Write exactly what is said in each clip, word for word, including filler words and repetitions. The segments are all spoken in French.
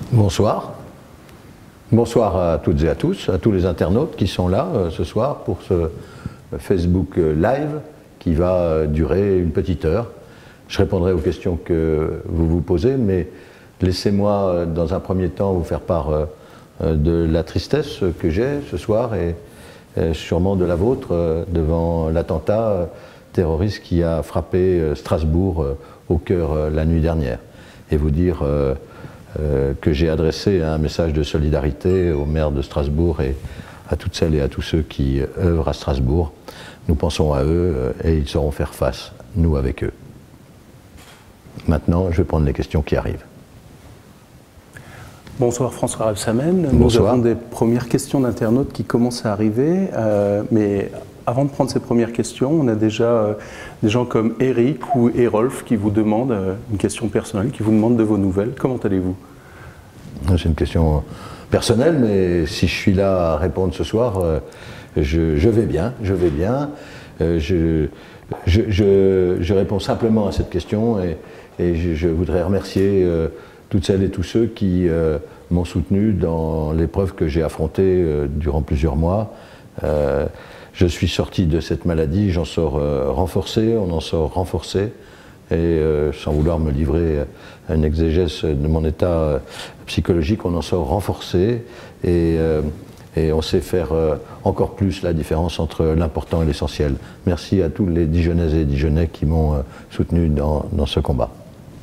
Bonsoir. Bonsoir à toutes et à tous, à tous les internautes qui sont là euh, ce soir pour ce Facebook Live qui va durer une petite heure. Je répondrai aux questions que vous vous posez, mais laissez-moi dans un premier temps vous faire part euh, de la tristesse que j'ai ce soir et euh, sûrement de la vôtre euh, devant l'attentat euh, terroriste qui a frappé euh, Strasbourg euh, au cœur euh, la nuit dernière. Et vous dire euh, euh, que j'ai adressé un message de solidarité au maire de Strasbourg et à toutes celles et à tous ceux qui œuvrent à Strasbourg. Nous pensons à eux euh, et ils sauront faire face, nous avec eux. Maintenant, je vais prendre les questions qui arrivent. Bonsoir François Rebsamen. Bonsoir. Nous avons des premières questions d'internautes qui commencent à arriver, euh, mais avant de prendre ces premières questions, on a déjà euh, des gens comme Eric ou Erolf qui vous demandent euh, une question personnelle, qui vous demandent de vos nouvelles. Comment allez-vous? C'est une question personnelle, mais si je suis là à répondre ce soir, euh, je, je vais bien, je vais bien. Euh, je, je, je, je réponds simplement à cette question et, et je, je voudrais remercier euh, toutes celles et tous ceux qui euh, m'ont soutenu dans l'épreuve que j'ai affrontée euh, durant plusieurs mois. Euh, je suis sorti de cette maladie, j'en sors euh, renforcé, on en sort renforcé, et euh, sans vouloir me livrer à une exégèse de mon état euh, psychologique, on en sort renforcé, et, euh, et on sait faire euh, encore plus la différence entre l'important et l'essentiel. Merci à tous les Dijonnaises et Dijonnais qui m'ont euh, soutenu dans, dans ce combat.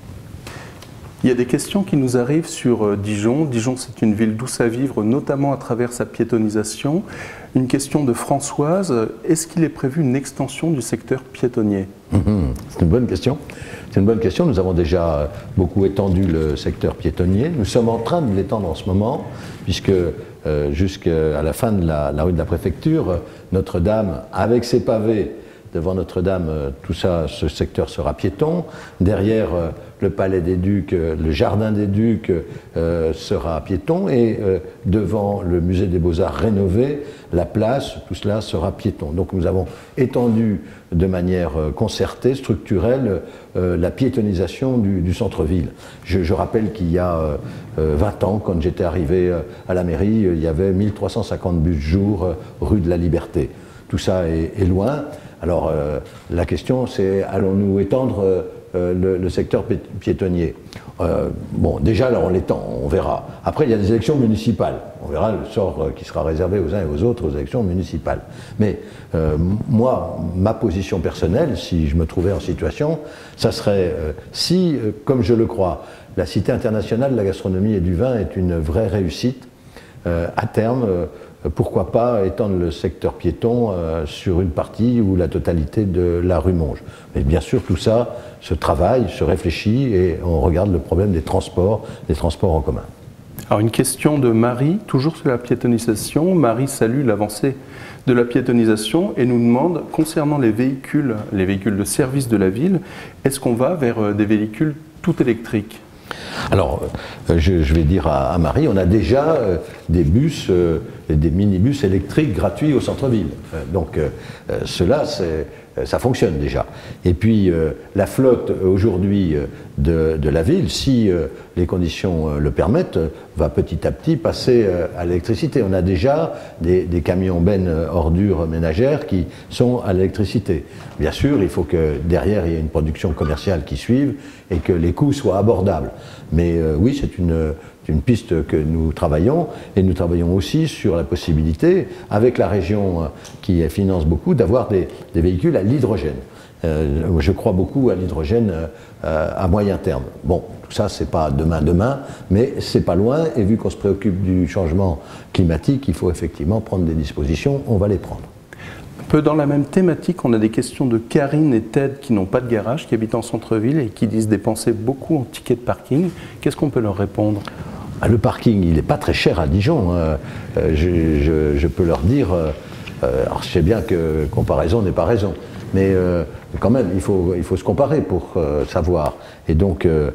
Il y a des questions qui nous arrivent sur Dijon. Dijon, c'est une ville douce à vivre, notamment à travers sa piétonisation. Une question de Françoise, est-ce qu'il est prévu une extension du secteur piétonnier? Mmh, c'est une bonne question. C'est une bonne question. Nous avons déjà beaucoup étendu le secteur piétonnier. Nous sommes en train de l'étendre en ce moment, puisque euh, jusqu'à la fin de la, la rue de la Préfecture, Notre-Dame, avec ses pavés, devant Notre-Dame, tout ça, ce secteur sera piéton. Derrière euh, le Palais des Ducs, euh, le Jardin des Ducs euh, sera piéton. Et euh, devant le Musée des Beaux-Arts rénové, la place, tout cela sera piéton. Donc nous avons étendu de manière euh, concertée, structurelle, euh, la piétonisation du, du centre-ville. Je, je rappelle qu'il y a euh, vingt ans, quand j'étais arrivé euh, à la mairie, il y avait mille trois cent cinquante bus jour euh, rue de la Liberté. Tout ça est, est loin. Alors euh, la question c'est, allons-nous étendre euh, le, le secteur piétonnier? euh, Bon, déjà là on l'étend, on verra. Après il y a des élections municipales, on verra le sort euh, qui sera réservé aux uns et aux autres aux élections municipales. Mais euh, moi, ma position personnelle, si je me trouvais en situation, ça serait, euh, si, euh, comme je le crois, la Cité internationale de la gastronomie et du vin est une vraie réussite, euh, à terme, euh, pourquoi pas étendre le secteur piéton euh, sur une partie ou la totalité de la rue Monge. Mais bien sûr, tout ça se travaille, se réfléchit et on regarde le problème des transports, des transports en commun. Alors une question de Marie, toujours sur la piétonisation. Marie salue l'avancée de la piétonisation et nous demande, concernant les véhicules, les véhicules de service de la ville, est-ce qu'on va vers des véhicules tout électriques? Alors, euh, je, je vais dire à, à Marie, on a déjà euh, des bus, euh, des minibus électriques gratuits au centre-ville. Euh, donc, euh, euh, cela, c'est, ça fonctionne déjà. Et puis, euh, la flotte aujourd'hui de, de la ville, si euh, les conditions euh, le permettent, va petit à petit passer euh, à l'électricité. On a déjà des, des camions bennes ordures ménagères qui sont à l'électricité. Bien sûr, il faut que derrière, il y ait une production commerciale qui suive et que les coûts soient abordables. Mais euh, oui, c'est une, une piste que nous travaillons, et nous travaillons aussi sur la possibilité, avec la région euh, qui finance beaucoup, d'avoir des, des véhicules à l'hydrogène. Euh, je crois beaucoup à l'hydrogène euh, à moyen terme. Bon, tout ça, c'est pas demain, demain, mais c'est pas loin, et vu qu'on se préoccupe du changement climatique, il faut effectivement prendre des dispositions, on va les prendre. Un peu dans la même thématique, on a des questions de Karine et Ted qui n'ont pas de garage, qui habitent en centre-ville et qui disent dépenser beaucoup en tickets de parking. Qu'est-ce qu'on peut leur répondre? Ah, le parking, il n'est pas très cher à Dijon. Euh, je, je, je peux leur dire, euh, alors je sais bien que comparaison n'est pas raison, mais euh, quand même, il faut, il faut se comparer pour euh, savoir. Et donc, euh,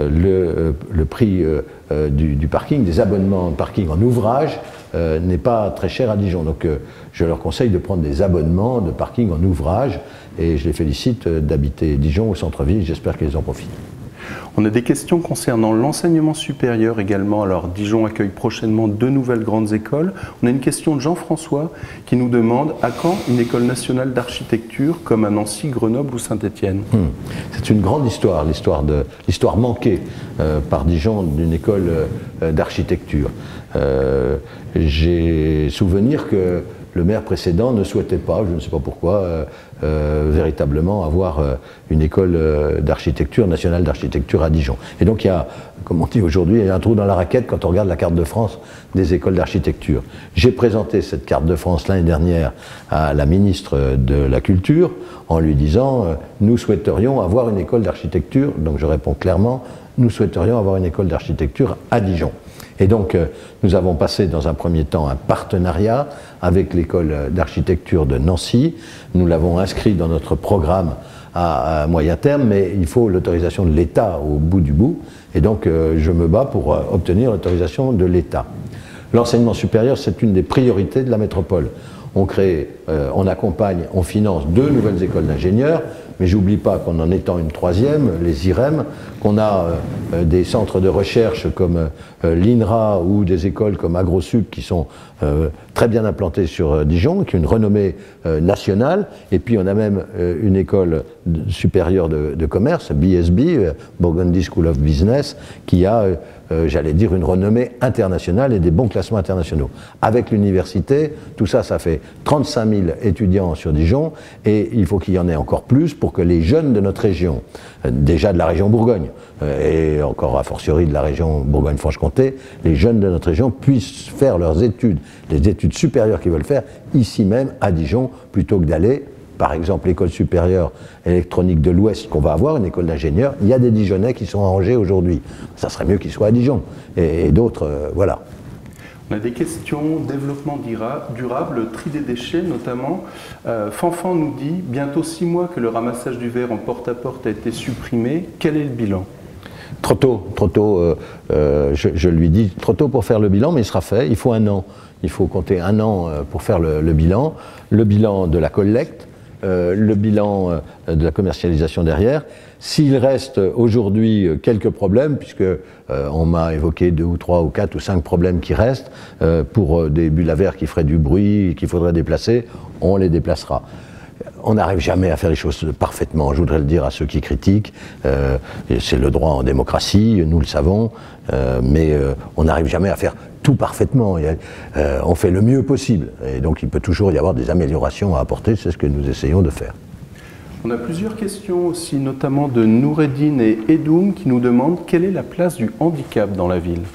le, le prix euh, du, du parking, des abonnements de parking en ouvrage, euh, n'est pas très cher à Dijon. Donc, euh, je leur conseille de prendre des abonnements de parking en ouvrage, et je les félicite d'habiter Dijon au centre-ville. J'espère qu'ils en profitent. On a des questions concernant l'enseignement supérieur également. Alors, Dijon accueille prochainement deux nouvelles grandes écoles. On a une question de Jean-François qui nous demande à quand une école nationale d'architecture comme à Nancy, Grenoble ou Saint-Étienne? Mmh. C'est une grande histoire, l'histoire de l'histoire manquée euh, par Dijon d'une école euh, d'architecture. Euh, J'ai souvenir que le maire précédent ne souhaitait pas, je ne sais pas pourquoi, euh, euh, véritablement avoir euh, une école euh, d'architecture, nationale d'architecture à Dijon. Et donc il y a, comme on dit aujourd'hui, il y a un trou dans la raquette quand on regarde la carte de France des écoles d'architecture. J'ai présenté cette carte de France l'année dernière à la ministre de la Culture en lui disant euh, « Nous souhaiterions avoir une école d'architecture », donc je réponds clairement « Nous souhaiterions avoir une école d'architecture à Dijon ». Et donc, euh, nous avons passé dans un premier temps un partenariat avec l'école d'architecture de Nancy. Nous l'avons inscrit dans notre programme à, à moyen terme, mais il faut l'autorisation de l'État au bout du bout. Et donc, euh, je me bats pour euh, obtenir l'autorisation de l'État. L'enseignement supérieur, c'est une des priorités de la métropole. On crée, euh, on accompagne, on finance deux nouvelles écoles d'ingénieurs, mais j'oublie pas qu'on en étend une troisième, les I R E M, qu'on a euh, des centres de recherche comme euh, l'INRA ou des écoles comme AgroSud qui sont euh, très bien implantées sur euh, Dijon, qui ont une renommée euh, nationale, et puis on a même euh, une école de, supérieure de, de commerce, B S B, euh, Burgundy School of Business, qui a euh, Euh, j'allais dire, une renommée internationale et des bons classements internationaux. Avec l'université, tout ça, ça fait trente-cinq mille étudiants sur Dijon, et il faut qu'il y en ait encore plus pour que les jeunes de notre région, euh, déjà de la région Bourgogne, euh, et encore a fortiori de la région Bourgogne-Franche-Comté, les jeunes de notre région puissent faire leurs études, les études supérieures qu'ils veulent faire, ici même, à Dijon, plutôt que d'aller par exemple l'école supérieure électronique de l'Ouest qu'on va avoir, une école d'ingénieurs, il y a des Dijonnais qui sont en Angers aujourd'hui. Ça serait mieux qu'ils soient à Dijon. Et, et d'autres, euh, voilà. On a des questions, développement durable, tri des déchets notamment. Euh, Fanfan nous dit, bientôt six mois que le ramassage du verre en porte-à-porte a été supprimé. Quel est le bilan? Trop tôt, trop tôt, euh, euh, je, je lui dis, trop tôt pour faire le bilan, mais il sera fait, il faut un an. Il faut compter un an pour faire le, le bilan. Le bilan de la collecte, Euh, le bilan euh, de la commercialisation derrière. S'il reste aujourd'hui euh, quelques problèmes, puisque euh, on m'a évoqué deux ou trois ou quatre ou cinq problèmes qui restent, euh, pour euh, des bulles à verre qui feraient du bruit, qu'il faudrait déplacer, on les déplacera. On n'arrive jamais à faire les choses parfaitement, je voudrais le dire à ceux qui critiquent. Euh, c'est le droit en démocratie, nous le savons, euh, mais euh, on n'arrive jamais à faire tout parfaitement. Il y a, euh, on fait le mieux possible. Et donc il peut toujours y avoir des améliorations à apporter, c'est ce que nous essayons de faire. On a plusieurs questions aussi, notamment de Noureddine et Edoum, qui nous demandent quelle est la place du handicap dans la ville.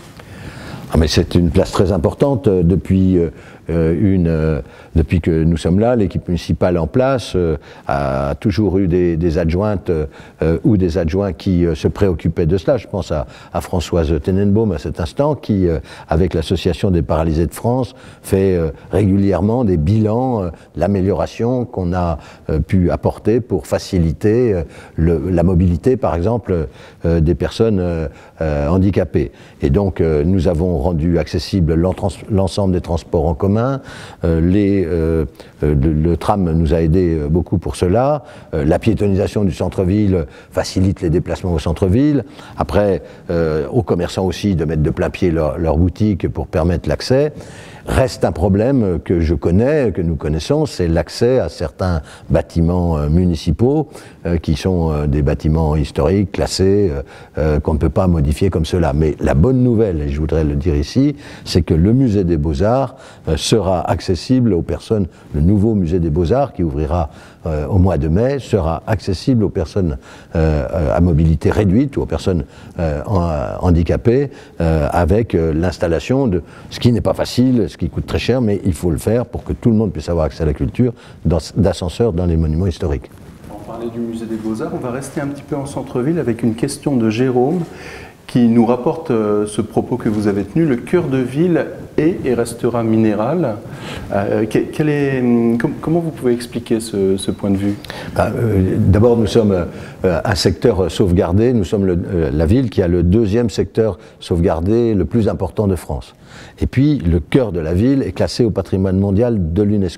Ah mais c'est une place très importante depuis, euh, une, euh, depuis que nous sommes là. L'équipe municipale en place euh, a toujours eu des, des adjointes euh, ou des adjoints qui euh, se préoccupaient de cela. Je pense à, à Françoise Tenenbaum à cet instant qui, euh, avec l'Association des paralysés de France, fait euh, régulièrement des bilans, euh, l'amélioration qu'on a euh, pu apporter pour faciliter euh, le, la mobilité, par exemple, euh, des personnes euh, euh, handicapées. Et donc euh, nous avons rendu accessible l'ensemble des transports en commun. Euh, les, euh, le, le tram nous a aidé beaucoup pour cela. Euh, la piétonisation du centre-ville facilite les déplacements au centre-ville. Après, euh, aux commerçants aussi de mettre de plein pied leur, leur boutique pour permettre l'accès. Reste un problème que je connais, que nous connaissons, c'est l'accès à certains bâtiments euh, municipaux euh, qui sont euh, des bâtiments historiques, classés, euh, euh, qu'on ne peut pas modifier comme cela. Mais la bonne nouvelle, et je voudrais le dire ici, c'est que le musée des Beaux-Arts euh, sera accessible aux personnes, le nouveau musée des Beaux-Arts qui ouvrira euh, au mois de mai, sera accessible aux personnes euh, à mobilité réduite ou aux personnes euh, handicapées euh, avec euh, l'installation de ce qui n'est pas facile, ce qui coûte très cher, mais il faut le faire pour que tout le monde puisse avoir accès à la culture d'ascenseurs dans les monuments historiques. On parlait du musée des Beaux-Arts, on va rester un petit peu en centre-ville avec une question de Jérôme qui nous rapporte euh, ce propos que vous avez tenu. Le cœur de ville est et restera minéral. Euh, quel est, com comment vous pouvez expliquer ce, ce point de vue? ben, euh, D'abord, nous sommes euh, un secteur sauvegardé. Nous sommes le, euh, la ville qui a le deuxième secteur sauvegardé le plus important de France. Et puis, le cœur de la ville est classé au patrimoine mondial de l'UNESCO.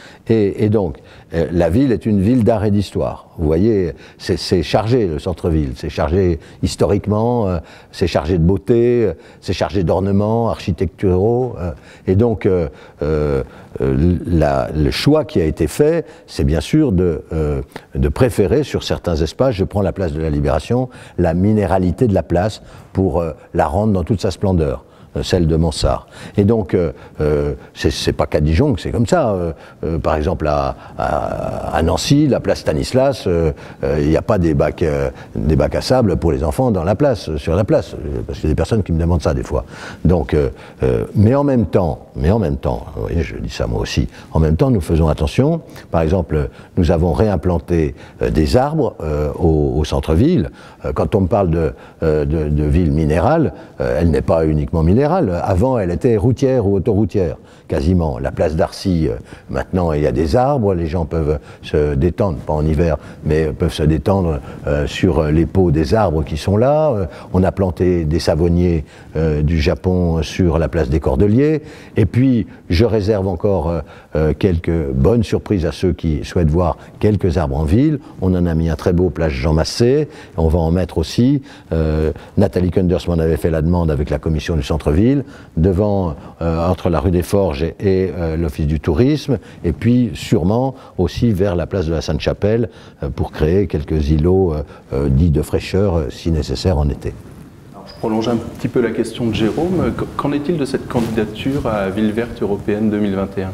Et, et donc, euh, la ville est une ville d'art et d'histoire. Vous voyez, c'est chargé, le centre-ville, c'est chargé historiquement, euh, c'est chargé de beauté, euh, c'est chargé d'ornements architecturaux. Euh, et donc, euh, euh, la, le choix qui a été fait, c'est bien sûr de, euh, de préférer sur certains espaces, je prends la place de la Libération, la minéralité de la place pour euh, la rendre dans toute sa splendeur, celle de Mansart. Et donc, euh, euh, c'est pas qu'à Dijon que c'est comme ça. Euh, euh, par exemple, à, à, à Nancy, la place Stanislas, il euh, n'y euh, a pas des bacs, euh, des bacs à sable pour les enfants dans la place, sur la place, parce qu'il y a des personnes qui me demandent ça des fois. Donc, euh, euh, mais en même temps, mais en même temps, vous voyez, je dis ça moi aussi, en même temps, nous faisons attention. Par exemple, nous avons réimplanté euh, des arbres euh, au, au centre-ville. Euh, quand on me parle de, euh, de, de ville minérale, euh, elle n'est pas uniquement minérale. Avant, elle était routière ou autoroutière, quasiment. La place d'Arcy, maintenant, il y a des arbres, les gens peuvent se détendre, pas en hiver, mais peuvent se détendre euh, sur les pots des arbres qui sont là. Euh, on a planté des savonniers euh, du Japon sur la place des Cordeliers. Et puis, je réserve encore euh, quelques bonnes surprises à ceux qui souhaitent voir quelques arbres en ville. On en a mis un très beau place Jean Massé. On va en mettre aussi. Euh, Nathalie Kunders m'en avait fait la demande avec la commission du centre-ville, devant, euh, entre la rue des Forges et, et euh, l'Office du tourisme, et puis sûrement aussi vers la place de la Sainte-Chapelle euh, pour créer quelques îlots euh, euh, dits de fraîcheur, euh, si nécessaire en été. Alors, je prolonge un petit peu la question de Jérôme. Qu'en est-il de cette candidature à Ville verte européenne deux mille vingt et un?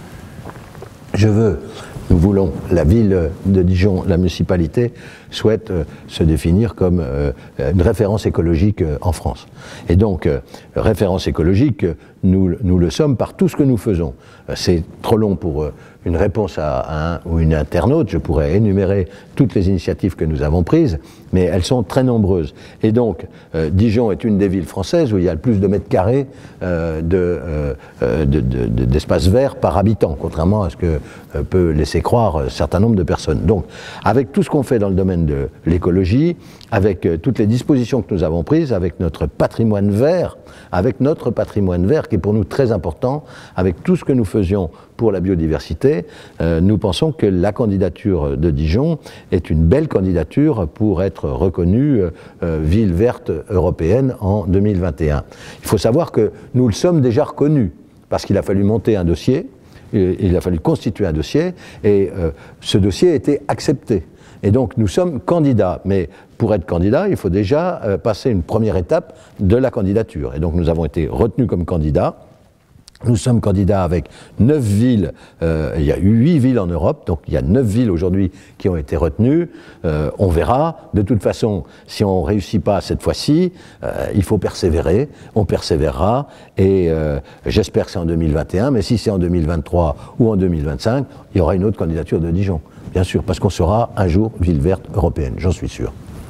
Je veux, nous voulons, la ville de Dijon, la municipalité, souhaite euh, se définir comme euh, une référence écologique euh, en France. Et donc, euh, référence écologique, nous, nous le sommes par tout ce que nous faisons. Euh, C'est trop long pour euh, une réponse à un ou une internaute. Je pourrais énumérer toutes les initiatives que nous avons prises, mais elles sont très nombreuses. Et donc, euh, Dijon est une des villes françaises où il y a le plus de mètres carrés euh, d'espace de, de, de, de, vert par habitant, contrairement à ce que euh, peut laisser croire un certain nombre de personnes. Donc, avec tout ce qu'on fait dans le domaine de l'écologie, avec euh, toutes les dispositions que nous avons prises, avec notre patrimoine vert, avec notre patrimoine vert qui est pour nous très important, avec tout ce que nous faisions pour la biodiversité, euh, nous pensons que la candidature de Dijon est une belle candidature pour être reconnue euh, ville verte européenne en deux mille vingt et un. Il faut savoir que nous le sommes déjà reconnus, parce qu'il a fallu monter un dossier, il a fallu constituer un dossier, et euh, ce dossier a été accepté. Et donc nous sommes candidats, mais pour être candidat, il faut déjà euh, passer une première étape de la candidature. Et donc nous avons été retenus comme candidats. Nous sommes candidats avec neuf villes, euh, il y a eu huit villes en Europe, donc il y a neuf villes aujourd'hui qui ont été retenues. Euh, on verra. De toute façon, si on ne réussit pas cette fois-ci, euh, il faut persévérer, on persévérera, et euh, j'espère que c'est en deux mille vingt et un, mais si c'est en deux mille vingt-trois ou en deux mille vingt-cinq, il y aura une autre candidature de Dijon, bien sûr, parce qu'on sera un jour ville verte européenne, j'en suis sûr.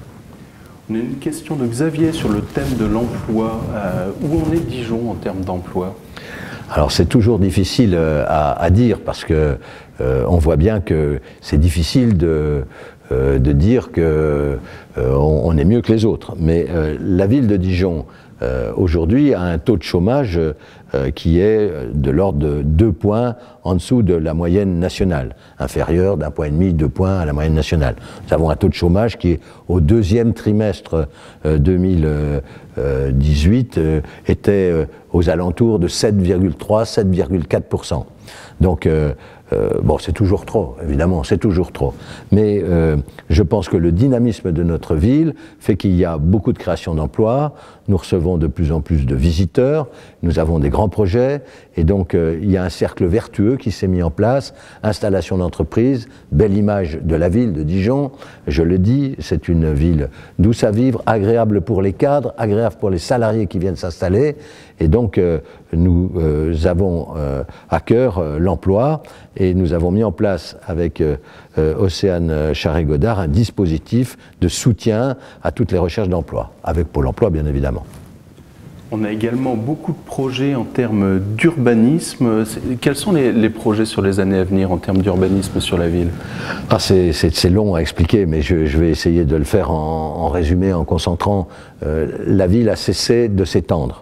On a une question de Xavier sur le thème de l'emploi. Euh, où en est Dijon en termes d'emploi ? Alors c'est toujours difficile à, à dire parce que euh, on voit bien que c'est difficile de, euh, de dire que euh, on, on est mieux que les autres. Mais euh, la ville de Dijon euh, aujourd'hui a un taux de chômage euh, qui est de l'ordre de deux points en dessous de la moyenne nationale, inférieur d'un point et demi, deux points à la moyenne nationale. Nous avons un taux de chômage qui est au deuxième trimestre euh, deux mille dix-huit euh, était euh, aux alentours de sept virgule trois, sept virgule quatre pour cent. Donc, euh, euh, bon, c'est toujours trop, évidemment, c'est toujours trop. Mais euh, je pense que le dynamisme de notre ville fait qu'il y a beaucoup de création d'emplois, nous recevons de plus en plus de visiteurs, nous avons des grands projets, et donc euh, il y a un cercle vertueux qui s'est mis en place, installation d'entreprises, belle image de la ville de Dijon, je le dis, c'est une ville douce à vivre, agréable pour les cadres, agréable pour les salariés qui viennent s'installer, et donc euh, nous euh, avons euh, à cœur euh, l'emploi, et nous avons mis en place avec euh, euh, Océane Charret-Godard un dispositif de soutien à toutes les recherches d'emploi, avec Pôle emploi bien évidemment. On a également beaucoup de projets en termes d'urbanisme. Quels sont les, les projets sur les années à venir en termes d'urbanisme sur la ville? Ah, c'est long à expliquer, mais je, je vais essayer de le faire en, en résumé, en concentrant. Euh, la ville a cessé de s'étendre.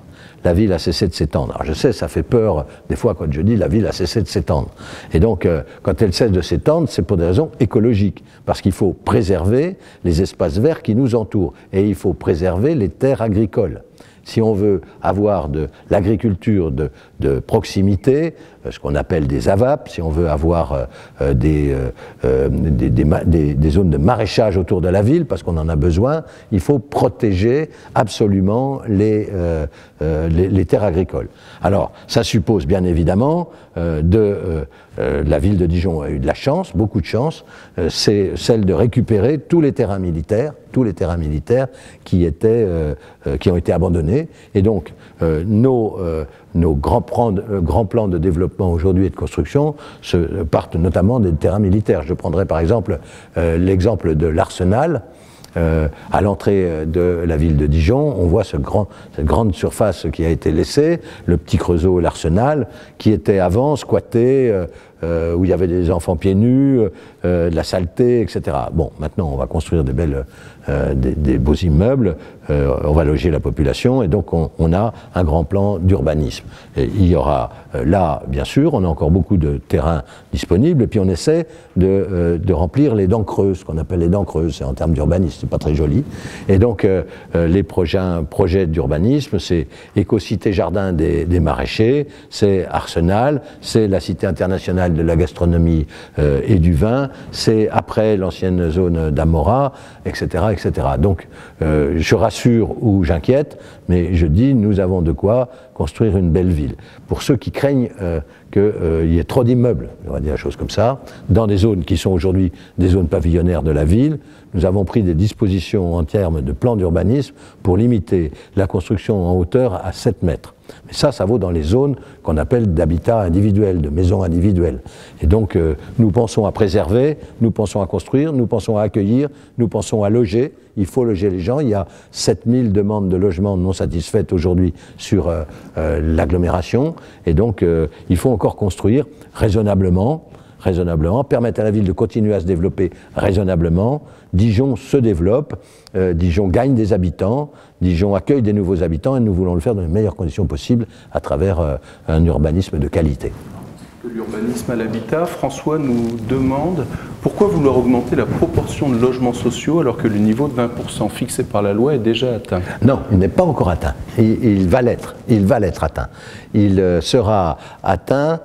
la ville a cessé de s'étendre. Alors je sais, ça fait peur des fois quand je dis la ville a cessé de s'étendre. Et donc, euh, quand elle cesse de s'étendre, c'est pour des raisons écologiques, parce qu'il faut préserver les espaces verts qui nous entourent, et il faut préserver les terres agricoles. Si on veut avoir de l'agriculture de, de proximité, ce qu'on appelle des A V A P, si on veut avoir euh, des, euh, des, des, des, des zones de maraîchage autour de la ville, parce qu'on en a besoin, il faut protéger absolument les, euh, euh, les, les terres agricoles. Alors, ça suppose bien évidemment euh, de... Euh, Euh, la ville de Dijon a eu de la chance, beaucoup de chance, euh, c'est celle de récupérer tous les terrains militaires, tous les terrains militaires qui, étaient, euh, euh, qui ont été abandonnés. Et donc, euh, nos, euh, nos grands, plans, euh, grands plans de développement aujourd'hui et de construction se, euh, partent notamment des terrains militaires. Je prendrai par exemple euh, l'exemple de l'Arsenal. Euh, à l'entrée de la ville de Dijon, on voit ce grand, cette grande surface qui a été laissée, le petit Creusot, l'Arsenal, qui était avant squatté, euh, euh, où il y avait des enfants pieds nus, euh, de la saleté, et cetera. Bon, maintenant on va construire des, belles, euh, des, des beaux immeubles, euh, on va loger la population, et donc on, on a un grand plan d'urbanisme. Il y aura euh, là, bien sûr, on a encore beaucoup de terrains disponibles, et puis on essaie de, euh, de remplir les dents creuses, ce qu'on appelle les dents creuses, c'est en termes d'urbanisme. C'est pas très joli. Et donc, euh, les projets, projets d'urbanisme, c'est Éco-Cité Jardin des, des Maraîchers, c'est Arsenal, c'est la Cité internationale de la gastronomie euh, et du vin, c'est après l'ancienne zone d'Amora, et cetera, et cetera. Donc, euh, je rassure ou j'inquiète, mais je dis, nous avons de quoi construire une belle ville. Pour ceux qui craignent euh, qu'il euh, y ait trop d'immeubles, on va dire des choses comme ça, dans des zones qui sont aujourd'hui des zones pavillonnaires de la ville, nous avons pris des dispositions en termes de plan d'urbanisme pour limiter la construction en hauteur à sept mètres. Mais ça, ça vaut dans les zones qu'on appelle d'habitat individuel, de maisons individuelles. Et donc, euh, nous pensons à préserver, nous pensons à construire, nous pensons à accueillir, nous pensons à loger. Il faut loger les gens. Il y a sept mille demandes de logement non satisfaites aujourd'hui sur euh, euh, l'agglomération. Et donc, euh, il faut encore construire raisonnablement, raisonnablement, permettre à la ville de continuer à se développer raisonnablement. Dijon se développe, euh, Dijon gagne des habitants, Dijon accueille des nouveaux habitants et nous voulons le faire dans les meilleures conditions possibles à travers euh, un urbanisme de qualité. De l'urbanisme à l'habitat, François nous demande pourquoi vouloir augmenter la proportion de logements sociaux alors que le niveau de vingt pour cent fixé par la loi est déjà atteint? Non, il n'est pas encore atteint. Il, il va l'être. Il va l'être atteint. Il euh, sera atteint,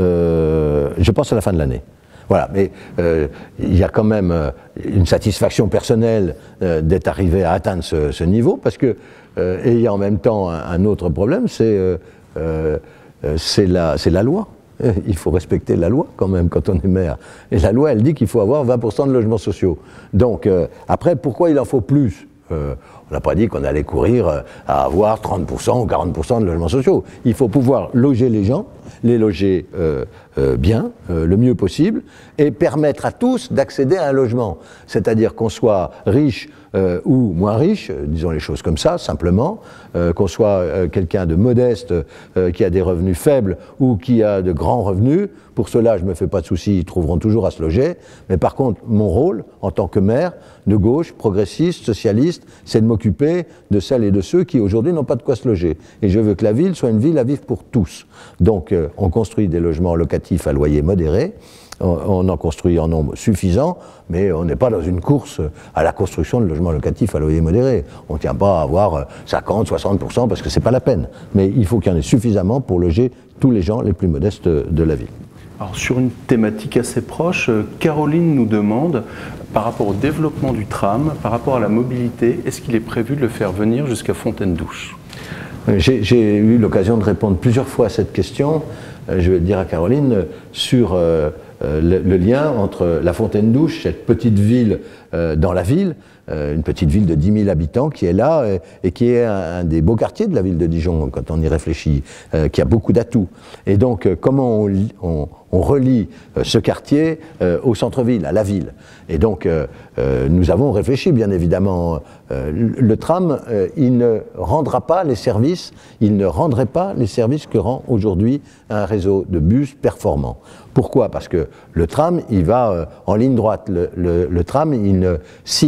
euh, je pense, à la fin de l'année. Voilà, mais euh, il y a quand même euh, une satisfaction personnelle euh, d'être arrivé à atteindre ce, ce niveau, parce que, euh, et il y a en même temps un, un autre problème, c'est euh, euh, c'est la, c'est la loi. Il faut respecter la loi quand même quand on est maire. Et la loi, elle dit qu'il faut avoir vingt pour cent de logements sociaux. Donc, euh, après, pourquoi il en faut plus ? euh, On n'a pas dit qu'on allait courir à avoir trente pour cent ou quarante pour cent de logements sociaux. Il faut pouvoir loger les gens, les loger euh, euh, bien, euh, le mieux possible, et permettre à tous d'accéder à un logement. C'est-à-dire qu'on soit riche euh, ou moins riche, euh, disons les choses comme ça, simplement, euh, qu'on soit euh, quelqu'un de modeste, euh, qui a des revenus faibles ou qui a de grands revenus. Pour cela, je ne me fais pas de soucis, ils trouveront toujours à se loger. Mais par contre, mon rôle, en tant que maire, de gauche, progressiste, socialiste, c'est de m'occuper de celles et de ceux qui aujourd'hui n'ont pas de quoi se loger. Et je veux que la ville soit une ville à vivre pour tous. Donc, euh, on construit des logements locatifs à loyer modéré. On en construit en nombre suffisant, mais on n'est pas dans une course à la construction de logements locatifs à loyer modéré. On ne tient pas à avoir cinquante, soixante pour cent parce que ce n'est pas la peine. Mais il faut qu'il y en ait suffisamment pour loger tous les gens les plus modestes de la ville. Alors, sur une thématique assez proche, Caroline nous demande, par rapport au développement du tram, par rapport à la mobilité, est-ce qu'il est prévu de le faire venir jusqu'à Fontaine-Douche ? J'ai eu l'occasion de répondre plusieurs fois à cette question. Je vais dire à Caroline sur euh, le, le lien entre la Fontaine-Douche, cette petite ville euh, dans la ville, euh, une petite ville de dix mille habitants qui est là et, et qui est un, un des beaux quartiers de la ville de Dijon quand on y réfléchit, euh, qui a beaucoup d'atouts. Et donc, euh, comment on, on, on relie euh, ce quartier euh, au centre-ville, à la ville. Et donc, euh, euh, nous avons réfléchi, bien évidemment. Euh, le tram, euh, il ne rendra pas les services, il ne rendrait pas les services que rend aujourd'hui un réseau de bus performant. Pourquoi ? Parce que le tram, il va euh, en ligne droite. Le, le, le tram, il ne sillonne pas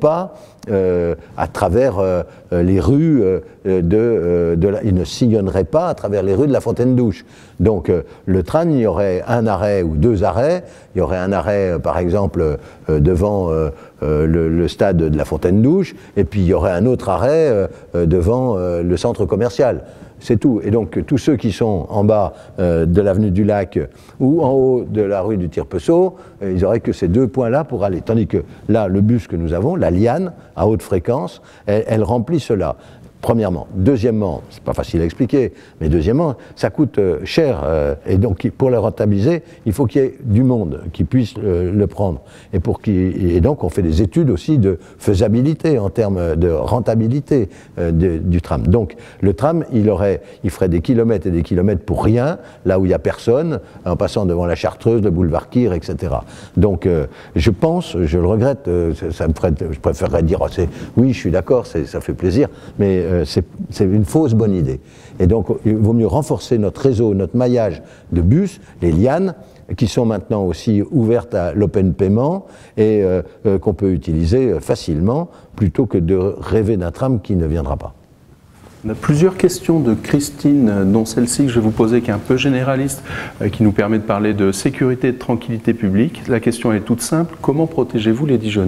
pas euh, à travers euh, les rues euh, de, euh, de la, il ne sillonnerait pas à travers les rues de la Fontaine-Douche. Donc euh, le tram, il y aurait un arrêt ou deux arrêts. Il y aurait un arrêt, euh, par exemple, euh, devant euh, euh, le, le stade de la Fontaine-Douche, et puis il y aurait un autre arrêt euh, euh, devant euh, le centre commercial. C'est tout. Et donc, tous ceux qui sont en bas euh, de l'avenue du Lac ou en haut de la rue du Tire-Pesseau, euh, ils n'auraient que ces deux points-là pour aller. Tandis que là, le bus que nous avons, la Liane, à haute fréquence, elle, elle remplit cela. Premièrement. Deuxièmement, c'est pas facile à expliquer, mais deuxièmement, ça coûte euh, cher. Euh, et donc, pour le rentabiliser, il faut qu'il y ait du monde qui puisse euh, le prendre. Et, pour qu'il, et donc, on fait des études aussi de faisabilité en termes de rentabilité euh, de, du tram. Donc, le tram, il, aurait, il ferait des kilomètres et des kilomètres pour rien, là où il n'y a personne, en passant devant la Chartreuse, le boulevard Kir, et cetera. Donc, euh, je pense, je le regrette, euh, ça me ferait, je préférerais dire, oh, c'est, oui, je suis d'accord, ça fait plaisir, mais c'est une fausse bonne idée. Et donc, il vaut mieux renforcer notre réseau, notre maillage de bus, les lianes, qui sont maintenant aussi ouvertes à l'open payment et euh, euh, qu'on peut utiliser facilement, plutôt que de rêver d'un tram qui ne viendra pas. On a plusieurs questions de Christine, dont celle-ci que je vais vous poser, qui est un peu généraliste, euh, qui nous permet de parler de sécurité et de tranquillité publique. La question est toute simple, comment protégez-vous les Dijonnais ?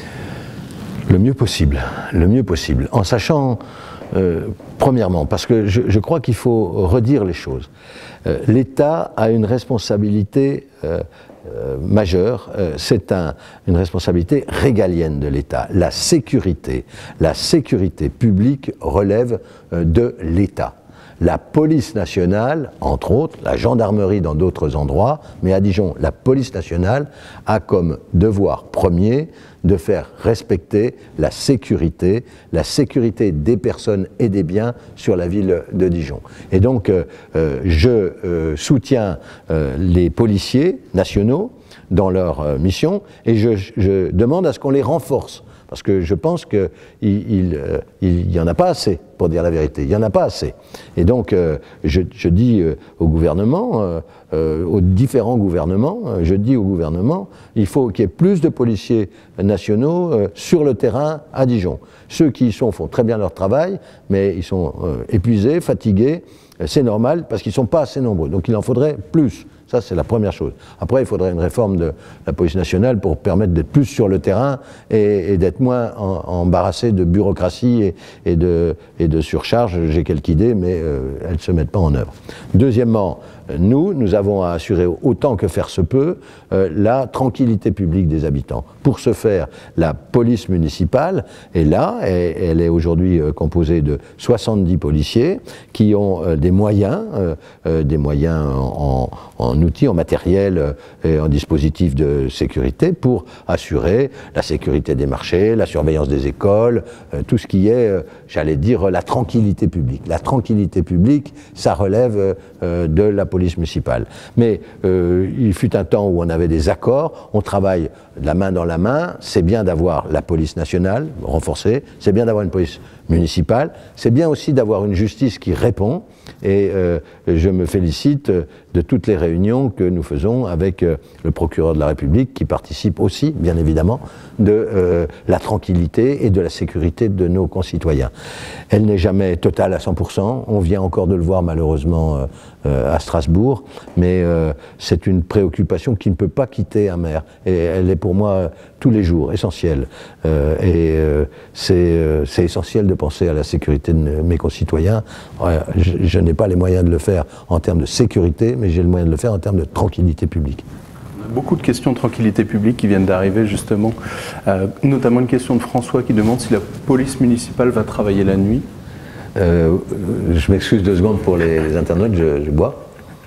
Le mieux possible, le mieux possible, en sachant, euh, premièrement, parce que je, je crois qu'il faut redire les choses. Euh, L'État a une responsabilité euh, euh, majeure, euh, c'est un, une responsabilité régalienne de l'État. La sécurité, la sécurité publique relève euh, de l'État. La police nationale, entre autres, la gendarmerie dans d'autres endroits, mais à Dijon, la police nationale a comme devoir premier de faire respecter la sécurité, la sécurité des personnes et des biens sur la ville de Dijon. Et donc, euh, je euh, soutiens euh, les policiers nationaux dans leur euh, mission et je, je demande à ce qu'on les renforce. Parce que je pense qu'il il, euh, il y en a pas assez, pour dire la vérité. Il n'y en a pas assez. Et donc, euh, je, je dis euh, au gouvernement, euh, euh, aux différents gouvernements, euh, je dis au gouvernement, il faut qu'il y ait plus de policiers nationaux euh, sur le terrain à Dijon. Ceux qui y sont font très bien leur travail, mais ils sont euh, épuisés, fatigués. C'est normal, parce qu'ils ne sont pas assez nombreux. Donc il en faudrait plus. Ça, c'est la première chose. Après, il faudrait une réforme de la police nationale pour permettre d'être plus sur le terrain et, et d'être moins en, embarrassé de bureaucratie et, et, de, et de surcharge. J'ai quelques idées, mais euh, elles ne se mettent pas en œuvre. Deuxièmement, nous, nous avons à assurer autant que faire se peut euh, la tranquillité publique des habitants. Pour ce faire, la police municipale est là, et elle est aujourd'hui euh, composée de soixante-dix policiers qui ont euh, des moyens, euh, euh, des moyens en, en, en outils, en matériel euh, et en dispositifs de sécurité pour assurer la sécurité des marchés, la surveillance des écoles, euh, tout ce qui est, euh, j'allais dire, la tranquillité publique. La tranquillité publique, ça relève euh, de la police municipale. Mais euh, il fut un temps où on avait des accords, on travaille de la main dans la main, c'est bien d'avoir la police nationale renforcée, c'est bien d'avoir une police municipale, c'est bien aussi d'avoir une justice qui répond, et euh, je me félicite de toutes les réunions que nous faisons avec euh, le procureur de la République, qui participe aussi, bien évidemment, de euh, la tranquillité et de la sécurité de nos concitoyens. Elle n'est jamais totale à cent pour cent, on vient encore de le voir malheureusement euh, euh, à Strasbourg, mais euh, c'est une préoccupation qui ne peut pas quitter un maire, et elle est pour moi tous les jours essentielle, euh, et euh, c'est euh, essentiel de penser à la sécurité de mes concitoyens. Ouais, je, je n'ai pas les moyens de le faire en termes de sécurité, mais j'ai le moyen de le faire en termes de tranquillité publique. On a beaucoup de questions de tranquillité publique qui viennent d'arriver justement, euh, notamment une question de François qui demande si la police municipale va travailler la nuit. Euh, je m'excuse deux secondes pour les, les internautes, je, je bois.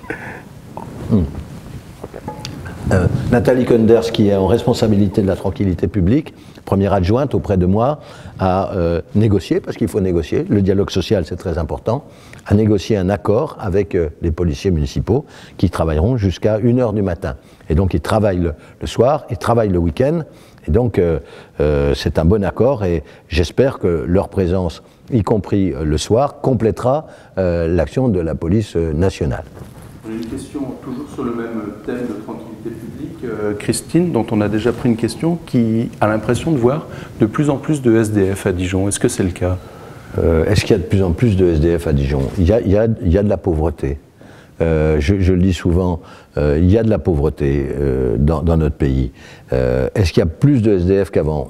Hum. Euh, Nathalie Kunders, qui est en responsabilité de la tranquillité publique, première adjointe auprès de moi, a euh, négocié, parce qu'il faut négocier, le dialogue social c'est très important, a négocié un accord avec euh, les policiers municipaux qui travailleront jusqu'à une heure du matin. Et donc ils travaillent le, le soir, ils travaillent le week-end, et donc euh, euh, c'est un bon accord, et j'espère que leur présence, y compris euh, le soir, complétera euh, l'action de la police euh, nationale. On a une question toujours sur le même thème de tranquillité publique. euh, Christine, dont on a déjà pris une question, qui a l'impression de voir de plus en plus de S D F à Dijon. Est-ce que c'est le cas? euh, Est-ce qu'il y a de plus en plus de S D F à Dijon? Il y a, il y a, il y a de la pauvreté. Euh, je, je le dis souvent, euh, il y a de la pauvreté euh, dans, dans notre pays. Euh, Est-ce qu'il y a plus de S D F qu'avant?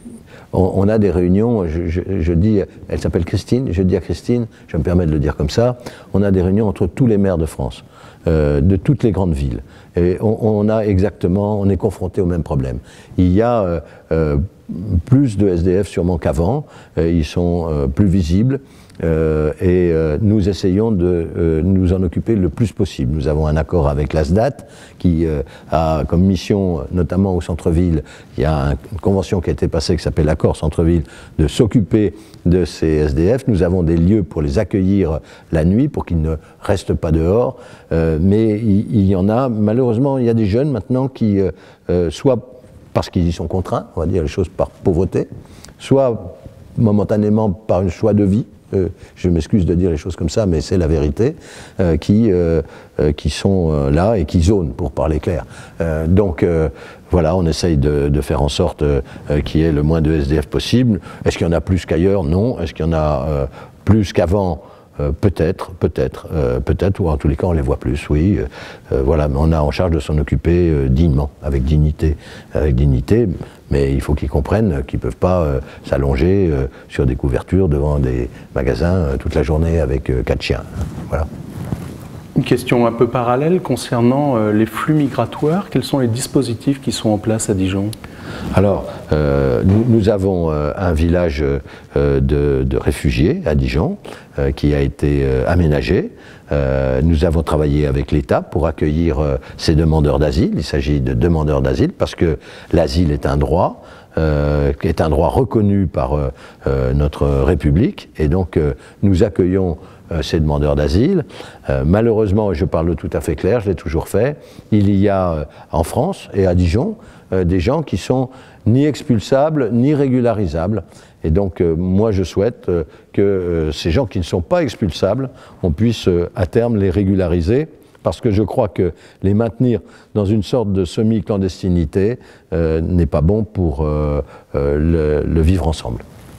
on, on a des réunions, je, je, je dis, elle s'appelle Christine, je dis à Christine, je me permets de le dire comme ça, on a des réunions entre tous les maires de France, euh, de toutes les grandes villes. Et on, on a exactement, on est confronté au même problème. Il y a euh, euh, plus de S D F sûrement qu'avant, euh, ils sont euh, plus visibles. Euh, et euh, nous essayons de euh, nous en occuper le plus possible. Nous avons un accord avec l'A S D A T qui euh, a comme mission, notamment au centre-ville, il y a une convention qui a été passée qui s'appelle l'accord centre-ville, de s'occuper de ces S D F. Nous avons des lieux pour les accueillir la nuit, pour qu'ils ne restent pas dehors. Euh, mais il, il y en a, malheureusement, il y a des jeunes maintenant qui, euh, euh, soit parce qu'ils y sont contraints, on va dire les choses par pauvreté, soit momentanément par un choix de vie. Euh, je m'excuse de dire les choses comme ça, mais c'est la vérité, euh, qui, euh, euh, qui sont euh, là et qui zonent, pour parler clair. Euh, donc euh, voilà, on essaye de, de faire en sorte euh, qu'il y ait le moins de S D F possible. Est-ce qu'il y en a plus qu'ailleurs? Non. Est-ce qu'il y en a euh, plus qu'avant? Euh, peut-être, peut-être, euh, peut-être, ou en tous les cas on les voit plus, oui. Euh, voilà, mais on a en charge de s'en occuper euh, dignement, avec dignité, avec dignité. Mais il faut qu'ils comprennent qu'ils ne peuvent pas euh, s'allonger euh, sur des couvertures devant des magasins euh, toute la journée avec euh, quatre chiens. Voilà. Une question un peu parallèle concernant euh, les flux migratoires. Quels sont les dispositifs qui sont en place à Dijon? Alors, euh, nous, nous avons euh, un village euh, de, de réfugiés à Dijon euh, qui a été euh, aménagé. Euh, nous avons travaillé avec l'État pour accueillir euh, ces demandeurs d'asile. Il s'agit de demandeurs d'asile parce que l'asile est un droit, euh, est un droit reconnu par euh, euh, notre République. Et donc, euh, nous accueillons euh, ces demandeurs d'asile. Euh, malheureusement, et je parle tout à fait clair, je l'ai toujours fait, il y a euh, en France et à Dijon euh, des gens qui sont ni expulsables, ni régularisables. Et donc, euh, moi, je souhaite euh, que euh, ces gens qui ne sont pas expulsables, on puisse euh, à terme les régulariser, parce que je crois que les maintenir dans une sorte de semi-clandestinité euh, n'est pas bon pour euh, euh, le, le vivre ensemble.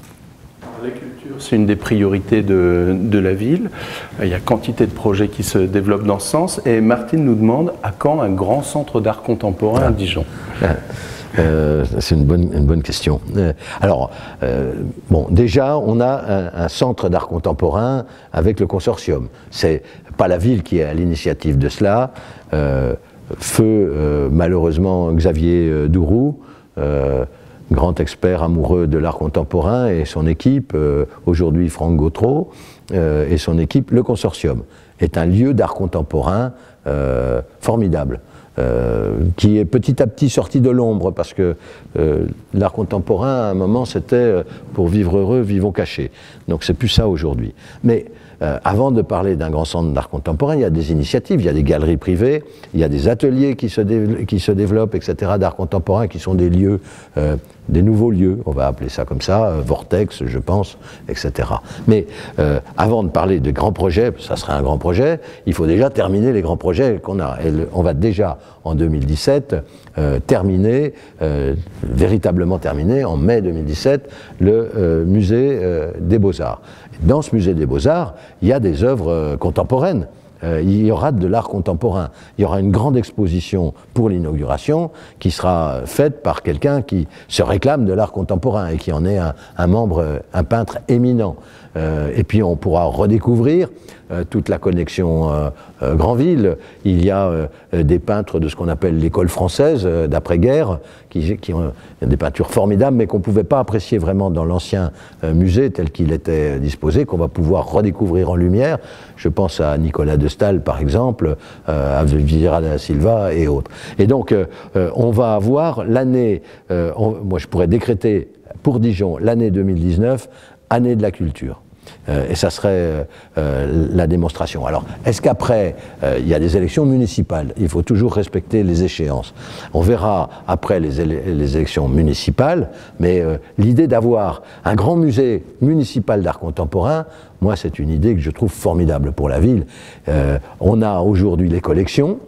La culture, c'est une des priorités de, de la ville. Il y a quantité de projets qui se développent dans ce sens. Et Martine nous demande à quand un grand centre d'art contemporain ah. à Dijon? ah. Euh, c'est une bonne, une bonne question. Euh, alors, euh, bon, déjà, on a un, un centre d'art contemporain avec le consortium. C'est pas la ville qui est à l'initiative de cela. Euh, feu, euh, malheureusement, Xavier euh, Douroux, euh, grand expert amoureux de l'art contemporain, et son équipe, euh, aujourd'hui Franck Gautreau, euh, et son équipe, le consortium, est un lieu d'art contemporain euh, formidable. Euh, qui est petit à petit sorti de l'ombre, parce que euh, l'art contemporain, à un moment, c'était euh, pour vivre heureux, vivons cachés. Donc c'est plus ça aujourd'hui. Mais euh, avant de parler d'un grand centre d'art contemporain, il y a des initiatives, il y a des galeries privées, il y a des ateliers qui se, qui se développent, et cetera, d'art contemporain, qui sont des lieux, euh, des nouveaux lieux, on va appeler ça comme ça, euh, Vortex, je pense, et cetera. Mais euh, avant de parler de grands projets, ça serait un grand projet, il faut déjà terminer les grands projets qu'on a. Et le, on va déjà, en deux mille dix-sept, euh, terminer, euh, véritablement terminer, en mai deux mille dix-sept, le euh, musée euh, des Beaux-Arts. Dans ce musée des Beaux-Arts, il y a des œuvres euh, contemporaines. Euh, il y aura de l'art contemporain. Il y aura une grande exposition pour l'inauguration qui sera faite par quelqu'un qui se réclame de l'art contemporain et qui en est un, un membre, un peintre éminent. Euh, et puis on pourra redécouvrir euh, toute la connexion euh, euh, Granville. Il y a euh, des peintres de ce qu'on appelle l'école française euh, d'après-guerre, qui, qui ont des peintures formidables, mais qu'on ne pouvait pas apprécier vraiment dans l'ancien euh, musée tel qu'il était disposé, qu'on va pouvoir redécouvrir en lumière. Je pense à Nicolas de Staël, par exemple, euh, à Vieira da Silva et autres. Et donc, euh, euh, on va avoir l'année, euh, moi je pourrais décréter pour Dijon l'année deux mille dix-neuf, année de la culture. Euh, et ça serait euh, la démonstration. Alors, est-ce qu'après, euh, il y a des élections municipales? Il faut toujours respecter les échéances. On verra après les, éle les élections municipales, mais euh, l'idée d'avoir un grand musée municipal d'art contemporain, moi, c'est une idée que je trouve formidable pour la ville. Euh, on a aujourd'hui les collections.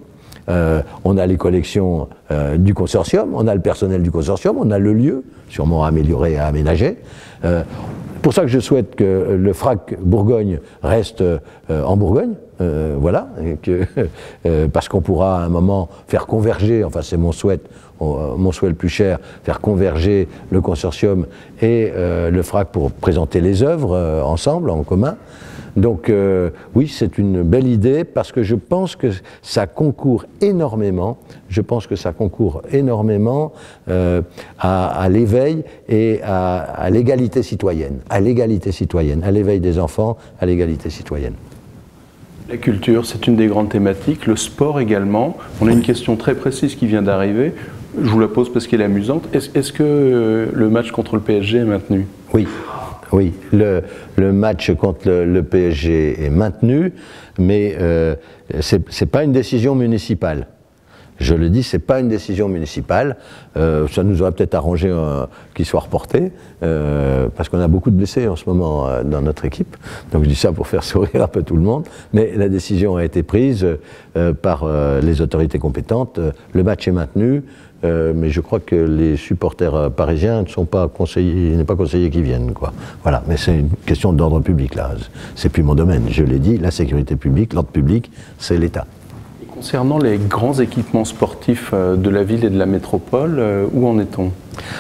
euh, on a les collections euh, du consortium, on a le personnel du consortium, on a le lieu, sûrement amélioré et aménagé. Euh, pour ça que je souhaite que le FRAC Bourgogne reste euh, en Bourgogne, euh, voilà, et que, euh, parce qu'on pourra à un moment faire converger, enfin c'est mon souhait, euh, mon souhait le plus cher, faire converger le consortium et euh, le FRAC pour présenter les œuvres euh, ensemble, en commun. Donc euh, oui, c'est une belle idée parce que je pense que ça concourt énormément, je pense que ça concourt énormément euh, à, à l'éveil et à, à l'égalité citoyenne, à l'égalité citoyenne, à l'éveil des enfants, à l'égalité citoyenne. La culture, c'est une des grandes thématiques, le sport également. On a une question très précise qui vient d'arriver, je vous la pose parce qu'elle est amusante. Est-ce, est-ce que euh, le match contre le P S G est maintenu ? Oui. Oui, le, le match contre le, le P S G est maintenu, mais euh, c'est c'est pas une décision municipale. Je le dis, c'est pas une décision municipale. Euh, ça nous aurait peut-être arrangé euh, qu'il soit reporté, euh, parce qu'on a beaucoup de blessés en ce moment euh, dans notre équipe. Donc je dis ça pour faire sourire un peu tout le monde. Mais la décision a été prise euh, par euh, les autorités compétentes. Le match est maintenu. Euh, mais je crois que les supporters parisiens ne sont pas conseillés, il n'est pas conseillé qu'ils viennent, quoi. Voilà, mais c'est une question d'ordre public, là. C'est plus mon domaine, je l'ai dit, la sécurité publique, l'ordre public, c'est l'État. Concernant les grands équipements sportifs de la ville et de la métropole, où en est-on ?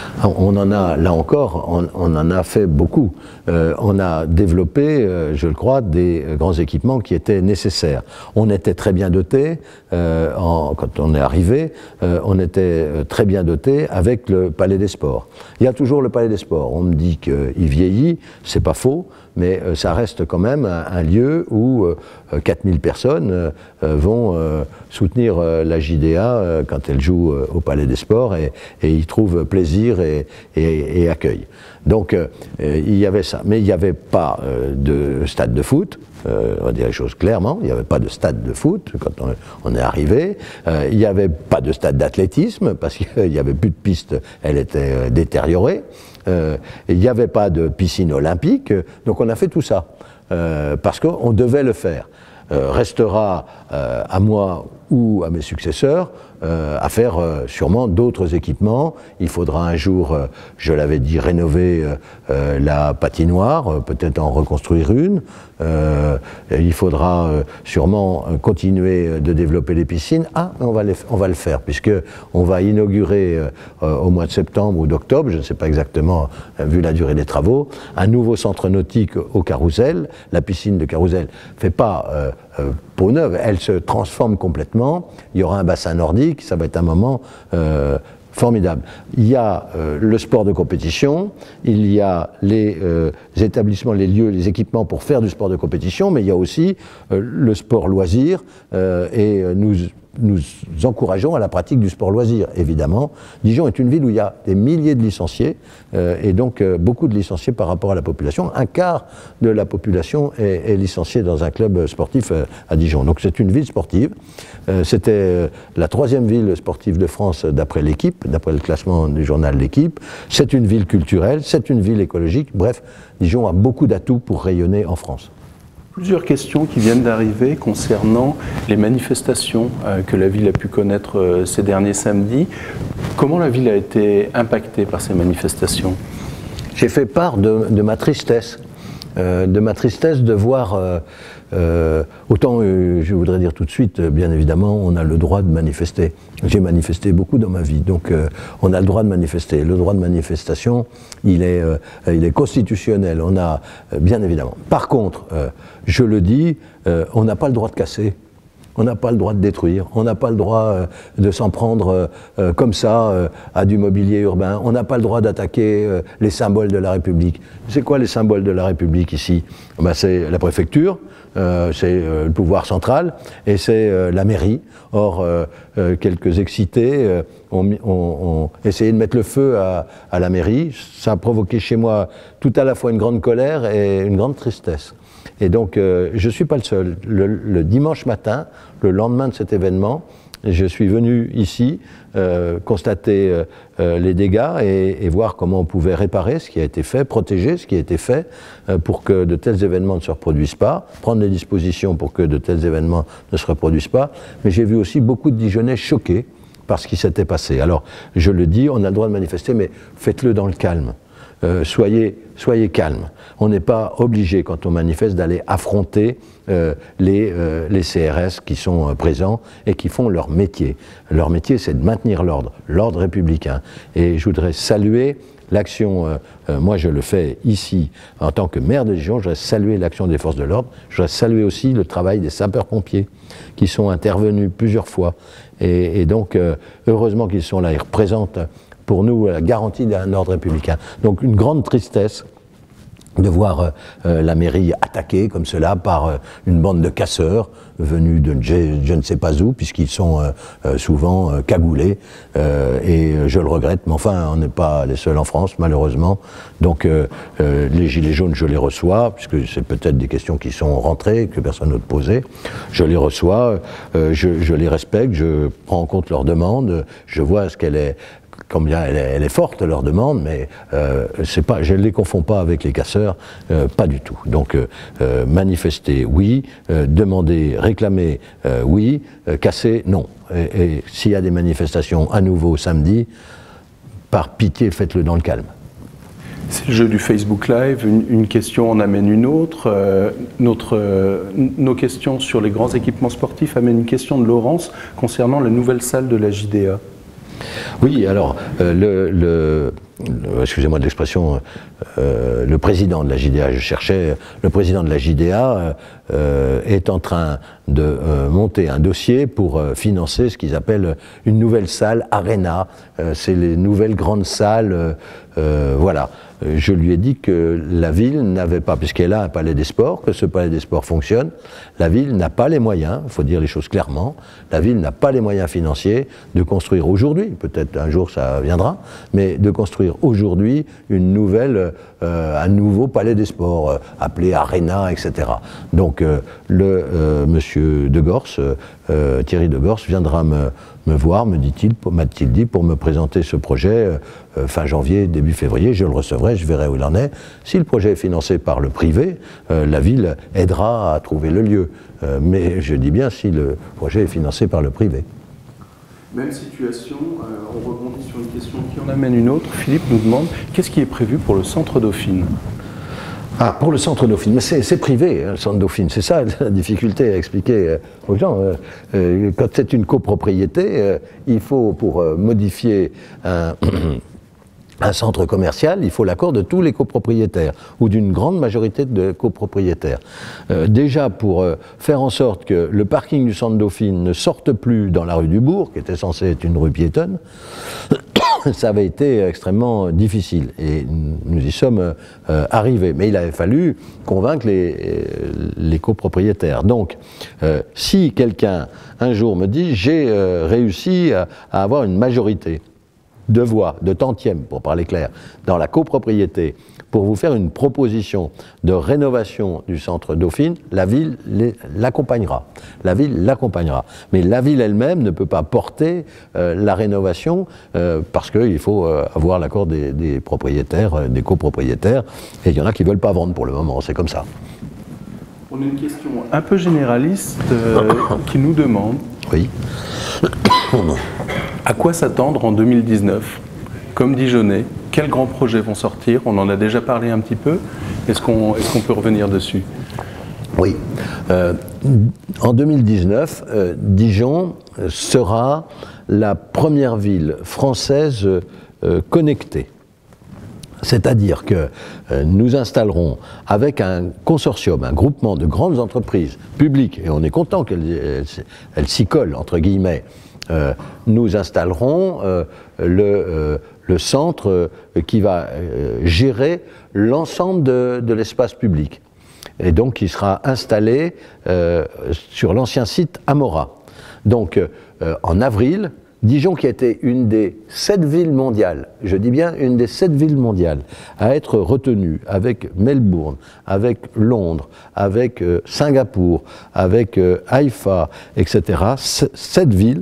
On en a, là encore, on, on en a fait beaucoup. Euh, on a développé, euh, je le crois, des grands équipements qui étaient nécessaires. On était très bien dotés, euh, en, quand on est arrivé, euh, on était très bien dotés avec le Palais des Sports. Il y a toujours le Palais des Sports. On me dit qu'il vieillit, c'est pas faux, mais euh, ça reste quand même un, un lieu où euh, quatre mille personnes euh, vont euh, soutenir euh, la J D A euh, quand elle joue euh, au Palais des Sports et, et y trouvent plaisir et, et, et accueil. Donc euh, il y avait ça, mais il n'y avait pas euh, de stade de foot, euh, on va dire les choses clairement, il n'y avait pas de stade de foot quand on, on est arrivé, euh, il n'y avait pas de stade d'athlétisme parce qu'il n'y avait plus de piste, elle était euh, détériorée, euh, il n'y avait pas de piscine olympique, donc on a fait tout ça, euh, parce qu'on devait le faire. Euh, restera euh, à moi ou à mes successeurs euh, à faire euh, sûrement d'autres équipements. Il faudra un jour, euh, je l'avais dit, rénover euh, euh, la patinoire, euh, peut-être en reconstruire une. Euh, il faudra euh, sûrement continuer de développer les piscines. Ah, on va, les, on va le faire, puisque on va inaugurer euh, au mois de septembre ou d'octobre, je ne sais pas exactement, euh, vu la durée des travaux, un nouveau centre nautique au Carrousel. La piscine de Carrousel ne fait pas euh, euh, peau neuve, elle se transforme complètement. Il y aura un bassin nordique, ça va être un moment euh, formidable. Il y a euh, le sport de compétition, il y a les euh, établissements, les lieux, les équipements pour faire du sport de compétition, mais il y a aussi euh, le sport loisir, euh, et nous, nous encourageons à la pratique du sport loisir, évidemment. Dijon est une ville où il y a des milliers de licenciés, euh, et donc euh, beaucoup de licenciés par rapport à la population. Un quart de la population est, est licenciée dans un club sportif euh, à Dijon. Donc c'est une ville sportive. Euh, C'était euh, la troisième ville sportive de France d'après l'Équipe, d'après le classement du journal L'Équipe. C'est une ville culturelle, c'est une ville écologique. Bref, Dijon a beaucoup d'atouts pour rayonner en France. Plusieurs questions qui viennent d'arriver concernant les manifestations euh, que la ville a pu connaître euh, ces derniers samedis. Comment la ville a été impactée par ces manifestations ? J'ai fait part de, de ma tristesse, euh, de ma tristesse de voir... Euh, Euh, autant, euh, je voudrais dire tout de suite, euh, bien évidemment, on a le droit de manifester. J'ai manifesté beaucoup dans ma vie, donc euh, on a le droit de manifester. Le droit de manifestation, il est, euh, il est constitutionnel, on a, euh, bien évidemment. Par contre, euh, je le dis, euh, on n'a pas le droit de casser. On n'a pas le droit de détruire, on n'a pas le droit euh, de s'en prendre euh, euh, comme ça euh, à du mobilier urbain, on n'a pas le droit d'attaquer euh, les symboles de la République. C'est quoi les symboles de la République ici? Ben, c'est la préfecture, euh, c'est euh, le pouvoir central et c'est euh, la mairie. Or, euh, euh, quelques excités euh, ont, ont, ont essayé de mettre le feu à, à la mairie. Ça a provoqué chez moi tout à la fois une grande colère et une grande tristesse. Et donc, euh, je ne suis pas le seul. Le, le dimanche matin, le lendemain de cet événement, je suis venu ici euh, constater euh, euh, les dégâts et, et voir comment on pouvait réparer ce qui a été fait, protéger ce qui a été fait euh, pour que de tels événements ne se reproduisent pas, prendre des dispositions pour que de tels événements ne se reproduisent pas. Mais j'ai vu aussi beaucoup de Dijonnais choqués par ce qui s'était passé. Alors, je le dis, on a le droit de manifester, mais faites-le dans le calme. Euh, soyez, soyez calme. On n'est pas obligé, quand on manifeste, d'aller affronter euh, les, euh, les C R S qui sont euh, présents et qui font leur métier. Leur métier, c'est de maintenir l'ordre, l'ordre républicain. Et je voudrais saluer l'action, euh, euh, moi je le fais ici, en tant que maire de Dijon, je voudrais saluer l'action des forces de l'ordre, je voudrais saluer aussi le travail des sapeurs-pompiers, qui sont intervenus plusieurs fois. Et, et donc, euh, heureusement qu'ils sont là, ils représentent pour nous la garantie d'un ordre républicain. Donc une grande tristesse de voir euh, la mairie attaquée comme cela par euh, une bande de casseurs venus de je, je ne sais pas où, puisqu'ils sont euh, euh, souvent euh, cagoulés, euh, et je le regrette, mais enfin on n'est pas les seuls en France malheureusement. Donc euh, euh, les gilets jaunes, je les reçois, puisque c'est peut-être des questions qui sont rentrées, que personne n'a posées, je les reçois, euh, je, je les respecte, je prends en compte leurs demandes, je vois ce qu'elle est, combien elle est, elle est forte, leur demande, mais euh, c'est pas, je ne les confonds pas avec les casseurs, euh, pas du tout. Donc euh, euh, manifester, oui, euh, demander, réclamer, euh, oui, euh, casser, non. Et, et s'il y a des manifestations à nouveau samedi, par pitié, faites-le dans le calme. C'est le jeu du Facebook Live, une, une question en amène une autre. Euh, notre, euh, nos questions sur les grands équipements sportifs amènent une question de Laurence concernant la nouvelle salle de la J D A. Oui, alors, euh, le, le, le excusez-moi de l'expression, euh, le président de la J D A, je cherchais, le président de la J D A euh, est en train de euh, monter un dossier pour euh, financer ce qu'ils appellent une nouvelle salle Arena. Euh, c'est les nouvelles grandes salles, euh, euh, voilà. Je lui ai dit que la ville n'avait pas, puisqu'elle a un palais des sports, que ce palais des sports fonctionne, la ville n'a pas les moyens, il faut dire les choses clairement, la ville n'a pas les moyens financiers de construire aujourd'hui, peut-être un jour ça viendra, mais de construire aujourd'hui une nouvelle, euh, un nouveau palais des sports, euh, appelé Arena, et cetera. Donc euh, le euh, monsieur Degors, euh, Thierry Degors, viendra me, me voir, me dit-il, m'a-t-il dit, pour me présenter ce projet euh, fin janvier, début février, je le recevrai, je verrai où il en est. Si le projet est financé par le privé, euh, la ville aidera à trouver le lieu. Euh, mais je dis bien si le projet est financé par le privé. Même situation, euh, on rebondit sur une question qui en amène une autre. Philippe nous demande, qu'est-ce qui est prévu pour le centre Dauphine ? Ah, pour le centre Dauphine, mais c'est privé, hein, le centre Dauphine, c'est ça la difficulté à expliquer euh, aux gens. Euh, euh, quand c'est une copropriété, euh, il faut, pour euh, modifier un... un centre commercial, il faut l'accord de tous les copropriétaires, ou d'une grande majorité de copropriétaires. Euh, déjà, pour euh, faire en sorte que le parking du centre Dauphine ne sorte plus dans la rue du Bourg, qui était censée être une rue piétonne, ça avait été extrêmement difficile, et nous y sommes euh, arrivés. Mais il avait fallu convaincre les, les copropriétaires. Donc, euh, si quelqu'un, un jour, me dit « j'ai euh, réussi à, à avoir une majorité », de voix, de tantième, pour parler clair, dans la copropriété, pour vous faire une proposition de rénovation du centre Dauphine, la ville l'accompagnera. La ville l'accompagnera. Mais la ville elle-même ne peut pas porter euh, la rénovation euh, parce qu'il faut euh, avoir l'accord des, des propriétaires, euh, des copropriétaires, et il y en a qui ne veulent pas vendre pour le moment, c'est comme ça. On a une question un peu généraliste euh, qui nous demande... Oui. À quoi s'attendre en deux mille dix-neuf? Comme Dijonnais, quels grands projets vont sortir? On en a déjà parlé un petit peu. Est-ce qu'on est-ce qu'on peut revenir dessus? Oui. Euh, en deux mille dix-neuf, euh, Dijon sera la première ville française euh, connectée. C'est-à-dire que euh, nous installerons avec un consortium, un groupement de grandes entreprises publiques, et on est content qu'elles elles, elles s'y collent, entre guillemets, euh, nous installerons euh, le, euh, le centre euh, qui va euh, gérer l'ensemble de, de l'espace public. Et donc qui sera installé euh, sur l'ancien site Amora. Donc euh, en avril, Dijon, qui a été une des sept villes mondiales, je dis bien une des sept villes mondiales, à être retenue avec Melbourne, avec Londres, avec euh, Singapour, avec euh, Haïfa, et cetera. Sept villes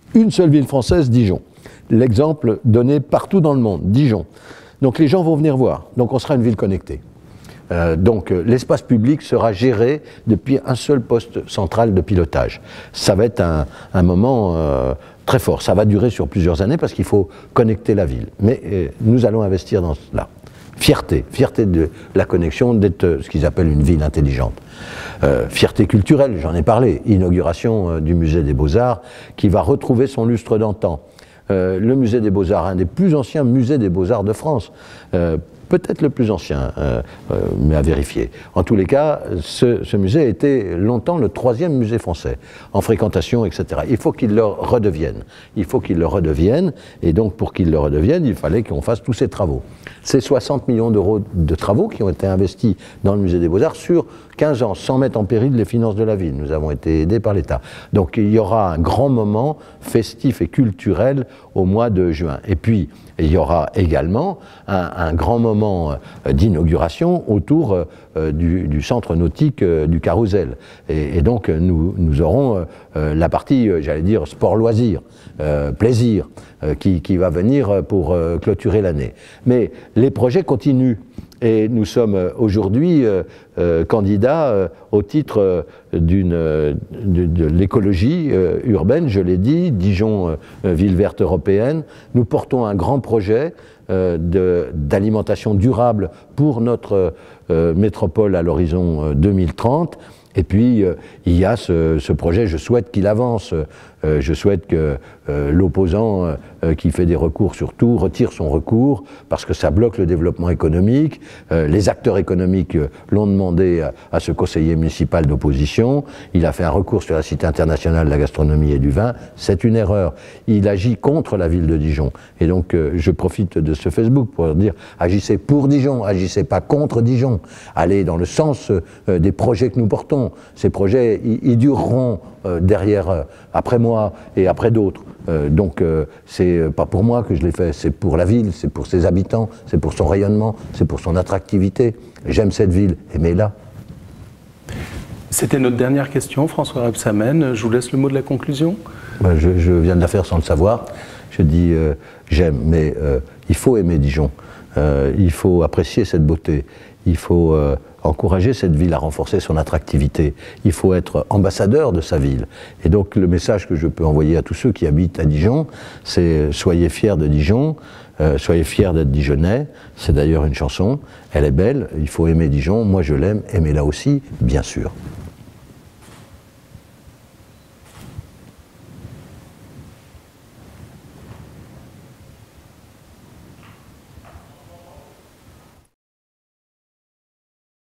Une seule ville française, Dijon. L'exemple donné partout dans le monde, Dijon. Donc les gens vont venir voir, donc on sera une ville connectée. Euh, donc euh, l'espace public sera géré depuis un seul poste central de pilotage. Ça va être un, un moment euh, très fort, ça va durer sur plusieurs années parce qu'il faut connecter la ville. Mais euh, nous allons investir dans cela. Fierté, fierté de la connexion, d'être euh, ce qu'ils appellent une ville intelligente. Euh, fierté culturelle, j'en ai parlé, inauguration euh, du musée des Beaux-Arts qui va retrouver son lustre d'antan. Euh, le musée des Beaux-Arts, un des plus anciens musées des Beaux-Arts de France, euh, peut-être le plus ancien, euh, euh, mais à vérifier. En tous les cas, ce, ce musée a été longtemps le troisième musée français, en fréquentation, et cetera. Il faut qu'il le redevienne. Il faut qu'il le redevienne, et donc pour qu'il le redevienne, il fallait qu'on fasse tous ces travaux. C'est soixante millions d'euros de travaux qui ont été investis dans le musée des Beaux-Arts sur quinze ans, sans mettre en péril les finances de la ville. Nous avons été aidés par l'État. Donc il y aura un grand moment festif et culturel au mois de juin. Et puis, il y aura également un, un grand moment d'inauguration autour euh, du, du centre nautique euh, du Carrousel. Et, et donc, nous, nous aurons euh, la partie, euh, j'allais dire, sport-loisir, euh, plaisir, euh, qui, qui va venir pour euh, clôturer l'année. Mais les projets continuent. Et nous sommes aujourd'hui euh, euh, candidats euh, au titre euh, d'une, euh, de, de l'écologie euh, urbaine, je l'ai dit, Dijon, euh, ville verte européenne. Nous portons un grand projet euh, de, d'alimentation durable pour notre euh, métropole à l'horizon euh, deux mille trente. Et puis, euh, il y a ce, ce projet, je souhaite qu'il avance, euh, je souhaite que euh, l'opposant euh, qui fait des recours sur tout retire son recours, parce que ça bloque le développement économique. Euh, les acteurs économiques euh, l'ont demandé à, à ce conseiller municipal d'opposition. Il a fait un recours sur la Cité internationale de la gastronomie et du vin. C'est une erreur. Il agit contre la ville de Dijon. Et donc, euh, je profite de ce Facebook pour dire, agissez pour Dijon, agissez pas contre Dijon. Allez dans le sens euh, des projets que nous portons. Ces projets, ils, ils dureront euh, derrière, euh, après moi et après d'autres. Euh, donc, euh, c'est pas pour moi que je l'ai fait, c'est pour la ville, c'est pour ses habitants, c'est pour son rayonnement, c'est pour son attractivité. J'aime cette ville, aimez-la. C'était notre dernière question, François Rebsamen. Je vous laisse le mot de la conclusion. Ben, je, je viens de la faire sans le savoir. Je dis euh, j'aime, mais euh, il faut aimer Dijon. Euh, il faut apprécier cette beauté. Il faut euh, encourager cette ville à renforcer son attractivité. Il faut être ambassadeur de sa ville. Et donc le message que je peux envoyer à tous ceux qui habitent à Dijon, c'est soyez fiers de Dijon, euh, soyez fiers d'être Dijonnais. C'est d'ailleurs une chanson, elle est belle, il faut aimer Dijon, moi je l'aime, aimez-la aussi, bien sûr.